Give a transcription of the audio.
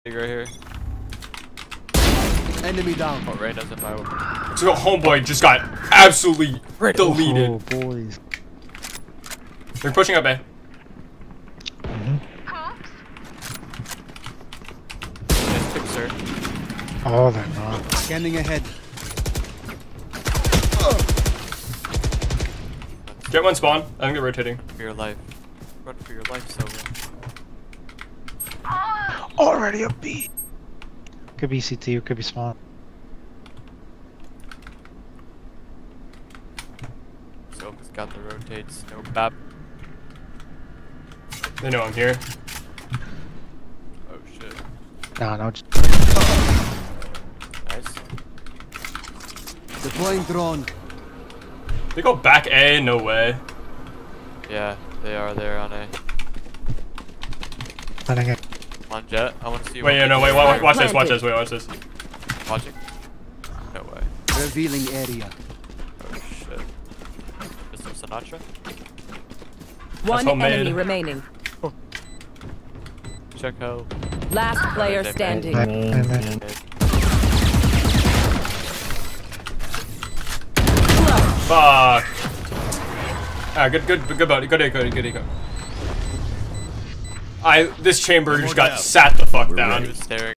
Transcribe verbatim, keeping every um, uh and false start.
Right here. Enemy down. Oh, Ray doesn't know. So homeboy just got absolutely deleted. Oh, boys. They're pushing up A. Mm-hmm. Nice pick, sir. Oh, they're not. Scanning ahead. Get one spawn. I think they're rotating. For your life. Run for your life, Silver. Already a B. Could be C T or could be spawn. Silver's got the rotates. No bap. They know I'm here. Oh shit. No, no. Just... Nice. Deploying drone. They go back A. No way. Yeah, they are there on A. Planning it. On Jet, I want to see. Wait, yeah, no, wait, watch, watch this, watch this, wait, watch this. Watching? No way. Revealing area. Oh shit. Mister Sinatra? One homemade. enemy remaining. Check how. Last player standing. Fuck. Ah, good, good, good, buddy, good, good, good, good, good. I, this chamber just got sat the fuck down. Staring.